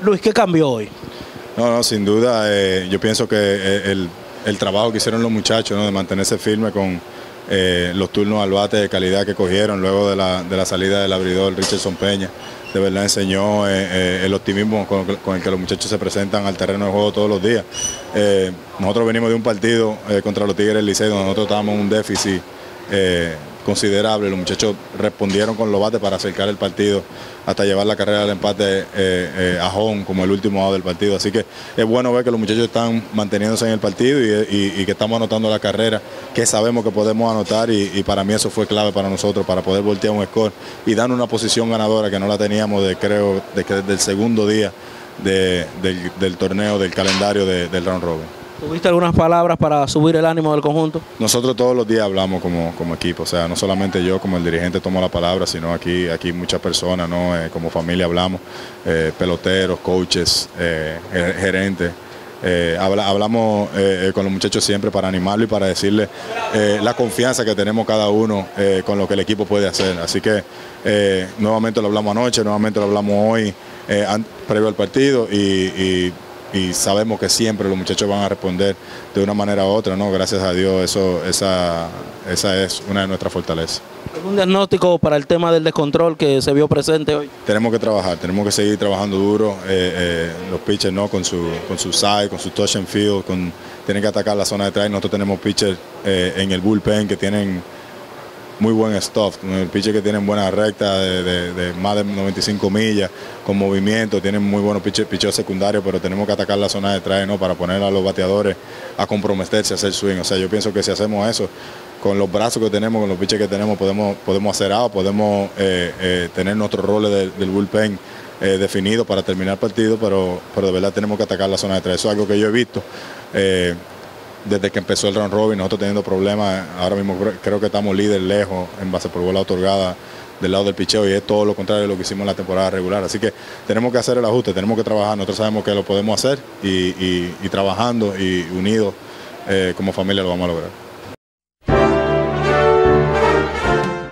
Luis, ¿qué cambió hoy? No, sin duda, yo pienso que el trabajo que hicieron los muchachos, ¿no?, de mantenerse firme con los turnos al bate de calidad que cogieron luego de la salida del abridor Richardson Peña, de verdad enseñó el optimismo con el que los muchachos se presentan al terreno de juego todos los días. Nosotros venimos de un partido contra los Tigres del Licey donde nosotros estábamos en un déficit considerable. Los muchachos respondieron con los bates para acercar el partido hasta llevar la carrera del empate a home como el último out del partido. Así que es bueno ver que los muchachos están manteniéndose en el partido y que estamos anotando la carrera que sabemos que podemos anotar, y para mí eso fue clave para nosotros para poder voltear un score y dar una posición ganadora que no la teníamos creo que desde el segundo día del torneo, del calendario del round robin. ¿Tuviste algunas palabras para subir el ánimo del conjunto? Nosotros todos los días hablamos como equipo, o sea, no solamente yo como el dirigente tomo la palabra, sino aquí muchas personas, ¿no? Como familia hablamos, peloteros, coaches, gerentes. Hablamos con los muchachos siempre para animarlo y para decirles la confianza que tenemos cada uno con lo que el equipo puede hacer. Así que nuevamente lo hablamos anoche, nuevamente lo hablamos hoy, previo al partido, y sabemos que siempre los muchachos van a responder de una manera u otra, ¿no? Gracias a Dios, esa es una de nuestras fortalezas. ¿Un diagnóstico para el tema del descontrol que se vio presente hoy? Tenemos que trabajar, tenemos que seguir trabajando duro, los pitchers, ¿no?, con su side, con su touch and field, tienen que atacar la zona de strike. Nosotros tenemos pitchers en el bullpen que tienen muy buen stuff, el pitcher que tienen buena recta de más de 95 millas, con movimiento, tienen muy buenos pitchers secundarios, pero tenemos que atacar la zona de strike, ¿no?, para poner a los bateadores a comprometerse, a hacer swing. O sea, yo pienso que si hacemos eso, con los brazos que tenemos, con los pitchers que tenemos, podemos hacer algo, podemos tener nuestros roles del bullpen definidos para terminar el partido, pero de verdad tenemos que atacar la zona de strike. Eso es algo que yo he visto desde que empezó el round robin, nosotros teniendo problemas. Ahora mismo creo que estamos líder lejos en base por bola otorgada del lado del picheo, y es todo lo contrario de lo que hicimos en la temporada regular. Así que tenemos que hacer el ajuste, tenemos que trabajar. Nosotros sabemos que lo podemos hacer, y trabajando y unidos como familia lo vamos a lograr.